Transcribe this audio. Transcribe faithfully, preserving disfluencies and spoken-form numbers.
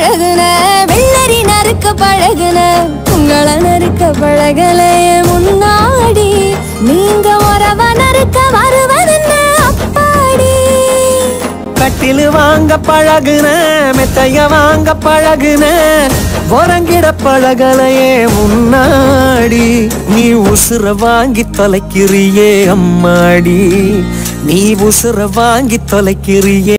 பழகுன வெள்ளரி நறுக்க பழகுன உங்களை நறுக்க பழகலையே முன்னாடி நீங்க உறவ நறுக்க வருவதுன்னு அப்பாடி கட்டிலு வாங்க பழகுன மெத்தைய வாங்க பழகுன உறங்கிட பழகலையே முன்னாடி நீ உசுர வாங்கி தொலைக்கிறியே அம்மாடி நீ உசுர வாங்கி தொலைக்கிறியே